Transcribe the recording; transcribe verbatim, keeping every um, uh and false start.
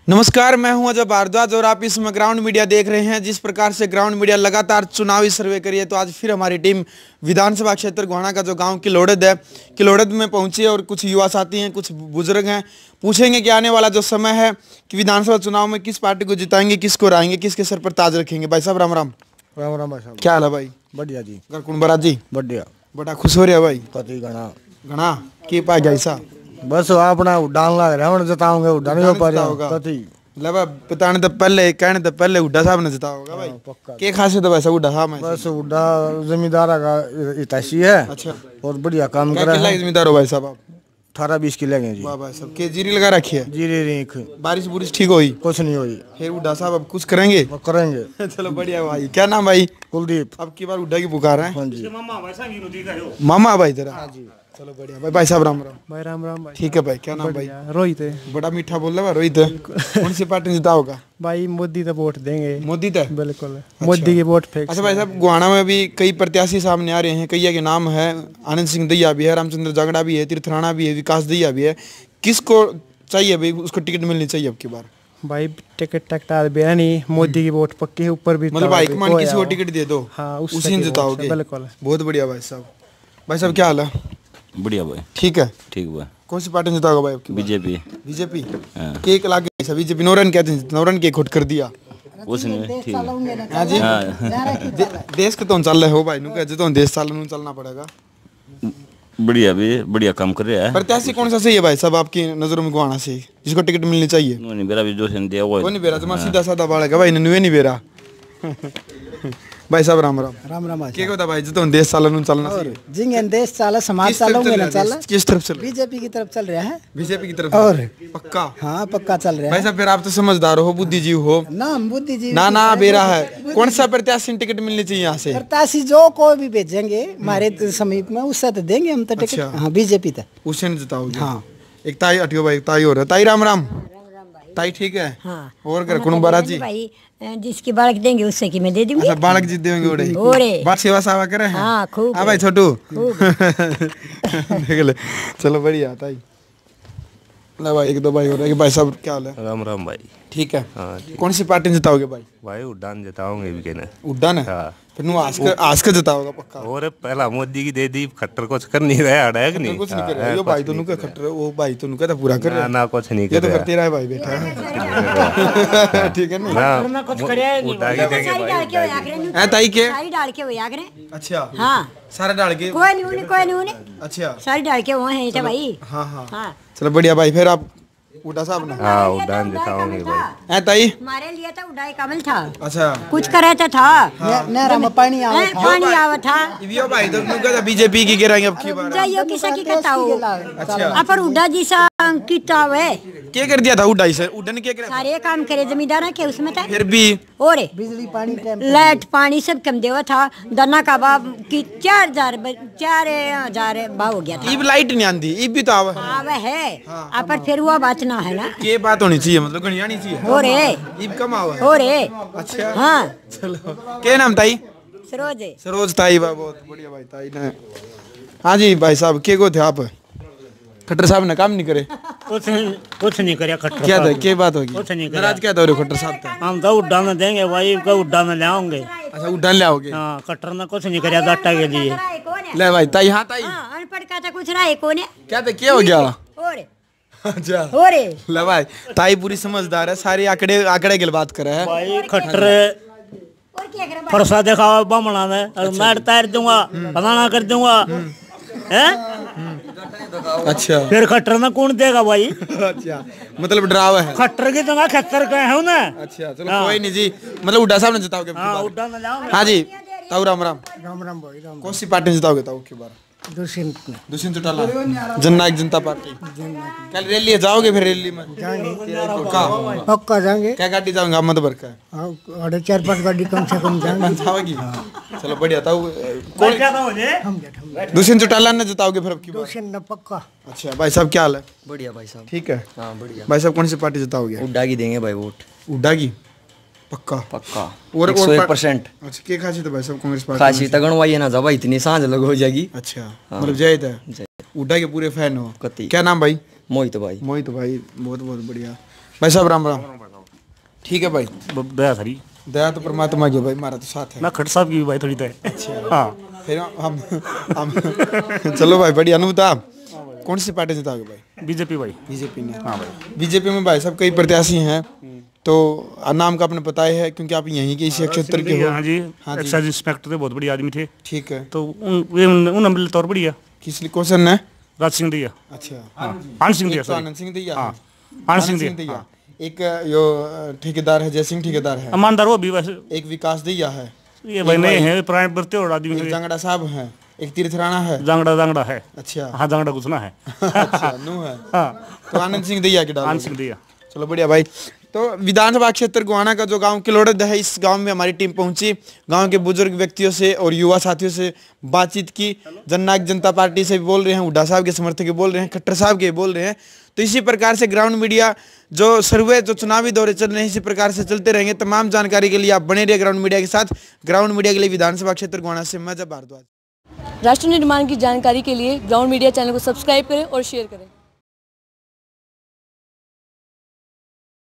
नमस्कार, मैं हूं अजय भारद्वाज और आप इसमें ग्राउंड मीडिया देख रहे हैं। जिस प्रकार से ग्राउंड मीडिया लगातार चुनावी सर्वे करी है, तो आज फिर हमारी टीम विधानसभा क्षेत्र गोहाना का जो गांव किलोड़द है, किलोड़द में पहुंची है और कुछ युवा साथी हैं, कुछ बुजुर्ग हैं। पूछेंगे कि आने वाला जो समय है कि विधानसभा चुनाव में किस पार्टी को जिताएंगे, किसको रहेंगे, किसके सर पर ताज रखेंगे। भाई साहब राम राम। राम राम भाई साहब। क्या हाल है भाई? बढ़िया जी। घर कुण बराज जी? बढ़िया। बड़ा खुश हो रहा भाई? कति घना घना की पा गया ऐसा बस अपना उड़ान लग रहा है, जताऊंगे उड़ान के ऊपर कति लवा बताने तो पहले कहने तो पहले हुड्डा साहब ने जिता होगा भाई। पक्का। के खासियत है वैसा हुड्डा साहब में? बस उड़ा जमींदार का इताशी है। अच्छा। और बढ़िया काम क्या कर रहा किला है। जमींदार हो भाई साहब आप? अठारह बीस किले हैं जी। वाह भाई साहब। के जीरी लगा रखी है? जीरे रेख बारिश बुरिश ठीक हुई? कुछ नहीं हुई। फिर हुड्डा साहब अब कुछ करेंगे? वो करेंगे। चलो बढ़िया भाई। क्या नाम भाई? कुलदीप। अब की बार हुड्डा की पुकार है? हाँ जी। मामा भाई तेरा? हाँ जी। चलो बढ़िया भाई। भाई साहब राम राम। भाई राम राम भाई। ठीक है भाई। क्या नाम भाई? रोहित है। बड़ा मीठा बोल रहा है रोहित। कौन सी पार्टी जिता होगा? भाई मोदी तो वोट देंगे। मोदी तो? बिल्कुल मोदी की वोट फेंक। अच्छा भाई साहब, गोहाना में भी कई प्रत्याशी सामने आ रहे हैं। कई के नाम है, आनंद सिंह दैया भी है, रामचंद्र जागड़ा भी है, तीर्थ राणा भी है, विकास दैया भी है। किसको चाहिए भाई? उसको टिकट मिलनी चाहिए अब की बार? भाई टिकट टकटा बेरा नहीं, मोदी की वोट पक्की है। ऊपर भी मतलब हाईकमान किसी को टिकट दे दो, हाँ उसी ने जिताओगे? बिल्कुल। बहुत बढ़िया भाई साहब। भाई साहब क्या हाल है? बढ़िया भाई। ठीक है। ठीक भाई। कौन सी पार्टी जिताओगे भाई आपकी? बीजेपी। बीजेपी केक लागे ऐसा? बीजेपी नौरन कहते हैं, नौरन के खुट कर दिया उसने। ठीक है। हाँ जी। दे, देश के तो चल रहे हो भाई, नुका तो देश साल चलना पड़ेगा। बढ़िया भी बढ़िया काम कर रहा है। प्रत्याशी कौन सा सही है भाई साहब आपकी नजरों में गोहाना से, जिसको टिकट मिलनी चाहिए? नहीं मेरा भी जो दिया वो वो नहीं बेरा तुम्हारा सीधा साधा बालक है भाई, नुए नहीं बेरा। भाई साहब राम राम। राम राम। क्या होता भाई जो देश सालन चलना चाहिए? जिंगे देश चाला, समाज किस तरफ चालोगे चल ना रहा है चला। देश? किस तरफ चल रहा है? बीजेपी की तरफ चल रहा है। बीजेपी की तरफ? और पक्का? हाँ पक्का चल रहा भाई है। साहब फिर आप तो समझदार हो, बुद्धिजीव हो। नाम बुद्धिजीवी ना ना बेरा है। कौन सा प्रत्याशी टिकट मिलनी चाहिए यहाँ से? प्रत्याशी जो कोई भी भेजेंगे हमारे समीप में, उससे तो देंगे हम तो टिकट। अच्छा। हाँ बीजेपी तक उससे नहीं जिताओगे? हाँ। एक ताई अटियो भाई, ताई हो रहा है। ताई राम राम। ताई ठीक है? हाँ। और कर कुण बराजी भाई जिसकी बालक देंगे उससे की मैं दे दूंगी। अच्छा बालक जीत देंगे ओड़े ओरे बात सेवा सावा करे हैं? हाँ खूब। हाँ भाई छोटू देख ले। चलो बढ़िया ताई। ले भाई एक दो भाई हो रहे हैं। भाई साहब क्या हाल है? राम राम भाई। ठीक है। हाँ कौन सी पार्टी जिताओगे भाई? भाई उड़ान जिताओगे भी कहना। उड़ान है? हाँ। फिर नु आज का आज का जिताओगा पक्का? और पहला मोदी की दे दी, खट्टर कुछ कर नहीं रहा है कि नहीं? कुछ नहीं कर रहा है यो भाई, तो नुका खट्टर वो भाई तो नुका तो पूरा कर रहा है ना, कुछ नहीं ये कर तो रहा करते रहा है भाई बेटा है। ठीक है ना? ना कुछ उड़ा ही देंगे भाई। है ताई के? सारी डाल के वो याद रहे। अच्छा हाँ सारा डाल के? कोई नहीं उन्हें कोई नहीं उन्हें अच्छा सारी डाल के वो है भाई। हाँ हाँ हाँ चलो बढ़िया भाई। फिर आप उड़ा साहब ना? हाँ उड़ान जिताओगे भाई। है ताई? हमारे लिए तो उड़ाई कमल था। अच्छा कुछ करे तो था। नहरा में पानी आवा हैं, पानी आवा था। यो भाई तो नुका तो बीजेपी की गिराएंगे अब की बार? जाइयो किसा की कहता हो। अच्छा अपर उड़ा जी सा किताब है। क्या कर दिया था उड़ाई से? उड़ा ने क्या करा? सारे काम करे जमींदार के उसमें था। फिर भी और बिजली पानी टाइम लाइट पानी सब कम देवा था। दना का बाब की चार हजार चार हजार भाव हो गया था। इब लाइट नहीं आंदी, इब भी तो आवा आवा है। अब पर फिर वो बात ना है ना। ये बात होनी चाहिए, मतलब गणिया नहीं चाहिए। हो रे इब कम आवा है। हो रे। अच्छा हाँ चलो क्या नाम ताई? सरोज है। सरोज ताई बा बहुत बढ़िया भाई ताई ने। हाँ जी भाई साहब के को थे आप? खट्टर साहब ने काम नहीं करे? कुछ कुछ नहीं करे खट्टर क्या था साहब। क्या बात होगी? कुछ नहीं करे। नाराज क्या था रे खट्टर साहब था? हम तो उड़ान देंगे भाई, का उड़ान ले आओगे। अच्छा उड़ान ले आओगे? हाँ खट्टर ने कुछ नहीं करे डाटा के लिए। ले भाई ताई। हाँ ताई हाँ अनपढ़ का था कुछ रहा है कौन है? क्या था क्या हो गया? हो रे अच्छा हो रे। ले भाई ताई पूरी समझदार है, सारी आंकड़े आंकड़े की बात करे है भाई खट्टर और क्या करे? फरसा दिखावा बमना में और मैं तैर दूंगा, फलाना कर दूंगा। हैं? अच्छा फिर खट्टर में कौन देगा भाई? अच्छा मतलब डरावा है खट्टर की जगह खच्चर कहे हो ना। अच्छा चलो कोई नहीं जी, मतलब उड्डा साहब ने जिताओगे? हाँ उड़ान ले आओगे। हाँ जी ताऊ राम राम। राम राम भाई राम। कौन सी पार्टी जिताओगे ताऊ की बार? दुष्यंत दुष्यंत चौटाला जननायक जनता पार्टी। कल रैली है, जाओगे फिर रैली में? पक्का पक्का जाएंगे। क्या गाड़ी जाऊंगा मत भर का? अरे चार पांच गाड़ी कम से कम जाएंगे। जाओगी? चलो बढ़िया ताऊ। कौन दुष्यंत चौटाला ने जिताओगे फिर अब की बार? दुष्यंत न पक्का। अच्छा भाई साहब क्या हाल है? बढ़िया भाई साहब। ठीक है। हाँ बढ़िया। भाई साहब कौन सी पार्टी जिताओगे? उड्डा की देंगे भाई वोट। उड्डा की? पक्का पक्का और एक सौ एक परसेंट। अच्छा क्या खासी तो भाई साहब कांग्रेस पार्टी खासी तगड़ वाई ना जब इतनी सांझ लग हो जाएगी। अच्छा मतलब जय है उड्डा के पूरे फैन हो? कति। क्या नाम भाई? मोहित भाई। मोहित भाई बहुत बहुत बढ़िया। भाई साहब राम राम। ठीक है भाई, दया सारी दया तो परमात्मा की भाई, हमारा तो साथ है। ना खट साहब की भी भाई थोड़ी दया। अच्छा हाँ फिर हम हम चलो भाई बढ़िया। अनुभूता कौन सी पार्टी जिताओगे भाई? बीजेपी भाई। बीजेपी ने। हाँ भाई। बीजेपी में भाई साहब कई प्रत्याशी हैं, तो नाम का आपने पता ही है क्योंकि आप यहीं के इसी क्षेत्र के हो। हाँ जी, हाँ जी। एक्साइज इंस्पेक्टर थे, बहुत बढ़िया आदमी थे। ठीक है, तो उन वे उन उन मिले तौर बढ़िया। किस लिए क्वेश्चन है? राज सिंह दिया। अच्छा आनंद सिंह दिया एक तो सॉरी। आनंद सिंह दिया हाँ है। आनंद सिंह दिया। हाँ। एक यो ठेकेदार है, जय सिंह ठेकेदार है। ईमानदार वो भी वैसे एक विकास दिया है। ये भाई नहीं है, पुराने बरते और आदमी एक है। जांगड़ा साहब है। एक तीर्थ राणा है। जांगड़ा जांगड़ा है। अच्छा हाँ जांगड़ा कुछ ना है। अच्छा नू है। हाँ तो आनंद सिंह दिया के डालो। आनंद सिंह दिया। चलो बढ़िया भाई। तो विधानसभा क्षेत्र गोहाना का जो गांव किलोड़द है, इस गांव में हमारी टीम पहुंची, गांव के बुजुर्ग व्यक्तियों से और युवा साथियों से बातचीत की। जननायक जनता पार्टी से भी बोल रहे हैं, हुड्डा साहब के समर्थक बोल रहे हैं, खट्टर साहब के बोल रहे हैं। तो इसी प्रकार से ग्राउंड मीडिया जो सर्वे जो चुनावी दौरे चल रहे हैं इसी प्रकार से चलते रहेंगे। तमाम जानकारी के लिए आप बने रहिए ग्राउंड मीडिया के साथ। ग्राउंड मीडिया के लिए विधानसभा क्षेत्र गोहाना से मैं जब भारद्वाज। राष्ट्र निर्माण की जानकारी के लिए ग्राउंड मीडिया चैनल को सब्सक्राइब करें और शेयर करें।